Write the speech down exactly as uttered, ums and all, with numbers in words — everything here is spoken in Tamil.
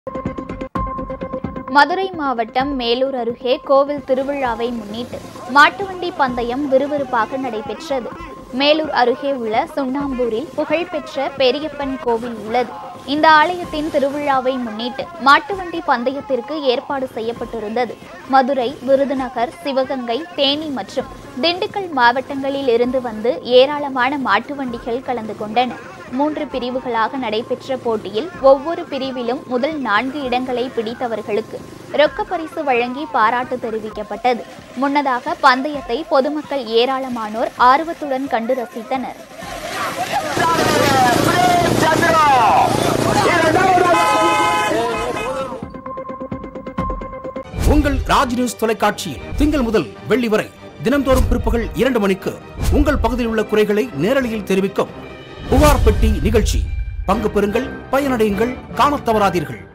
மதுரை மாவட்டம் மேலூர் அருகே கோவில் திருவிழாவை முன்னிட்டு மாட்டுவண்டி பந்தயம் விறுவிறுப்பாக நடைபெற்றது. மேலூர் அருகே உள்ள சுண்ணாம்பூரில் புகழ்பெற்ற பெரியப்பன் கோவில் உள்ளது. இந்த ஆலயத்தின் திருவிழாவை முன்னிட்டு மாட்டுவண்டி பந்தயத்திற்கு ஏற்பாடு செய்யப்பட்டிருந்தது. மதுரை, விருதுநகர், சிவகங்கை, தேனி மற்றும் திண்டுக்கல் மாவட்டங்களில் இருந்து வந்து ஏராளமான மாட்டு வண்டிகள் கலந்து கொண்டன. மூன்று பிரிவுகளாக நடைபெற்ற போட்டியில் ஒவ்வொரு பிரிவிலும் முதல் நான்கு இடங்களை பிடித்தவர்களுக்கு ரொக்க பரிசு வழங்கி பாராட்டு தெரிவிக்கப்பட்டது. முன்னதாக பந்தயத்தை பொதுமக்கள் ஏராளமானோர் ஆர்வத்துடன் கண்டு ரசித்தனர். உங்கள் ராஜ் நியூஸ் தொலைக்காட்சியில் திங்கள் முதல் வெள்ளி வரை தினந்தோறும் பிற்பகல் இரண்டு மணிக்கு உங்கள் பகுதியில் உள்ள குறைகளை நேரலையில் தெரிவிக்கும் புகார் பெட்டி நிகழ்ச்சி. பங்கு பெறுங்கள், பயனடையுங்கள், காணத் தவறாதீர்கள்.